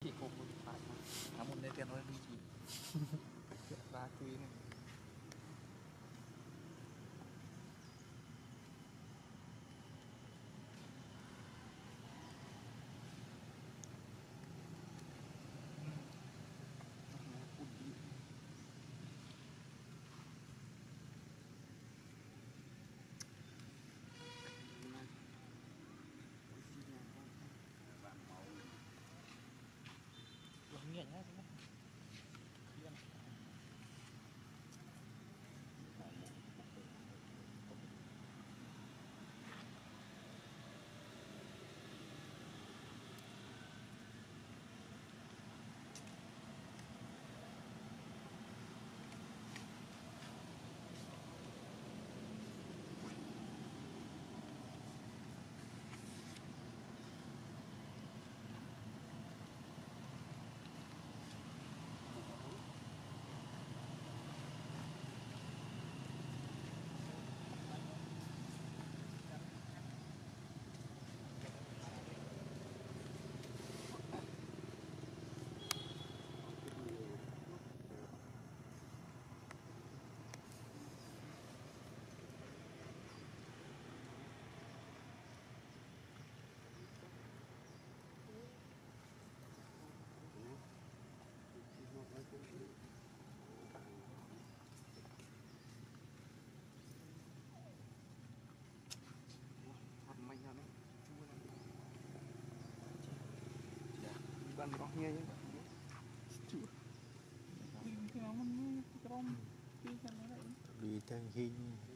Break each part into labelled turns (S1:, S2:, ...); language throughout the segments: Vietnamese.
S1: Chị cũng một phải mà một nơi tiền nói đi chị ba quý này lòng nghiện hết ban có nghe chứ
S2: đi thang hi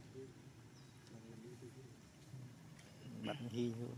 S2: bắt hi luôn.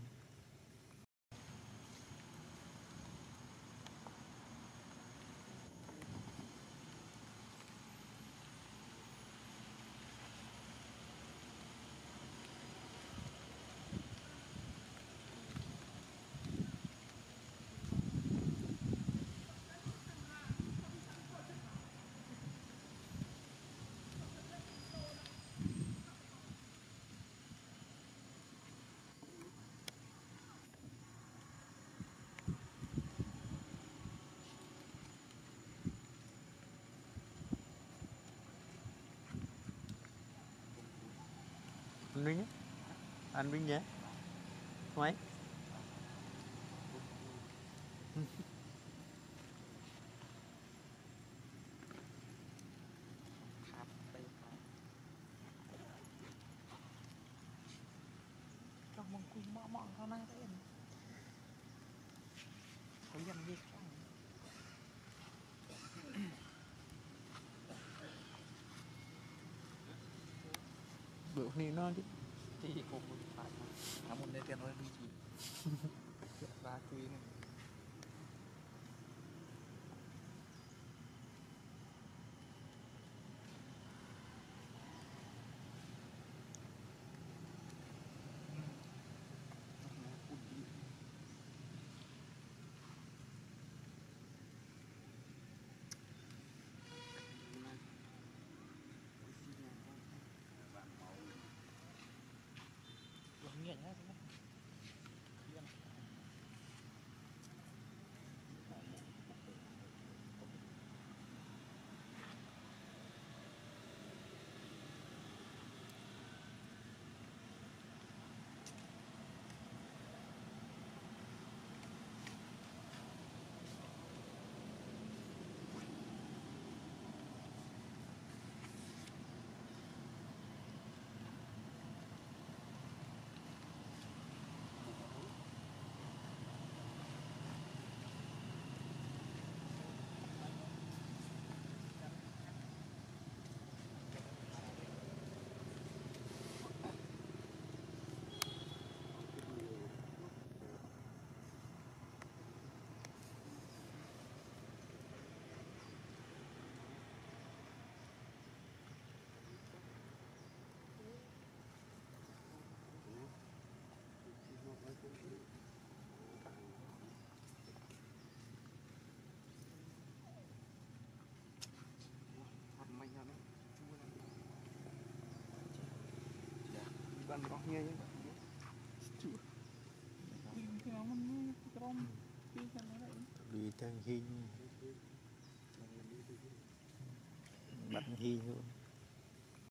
S2: Anh Vinh nhé mấy
S1: ครับไปครับก็มองคุยเหมาะๆเท่านั้นเองเขายังยิ่งข้าง
S2: bữa này nó chứ
S1: chị cũng một phải mà một nơi tiền nói đi chị ba quý này lòng nghiện hết
S3: ban có nghe chứ
S2: đi vì thằng hình bật hi luôn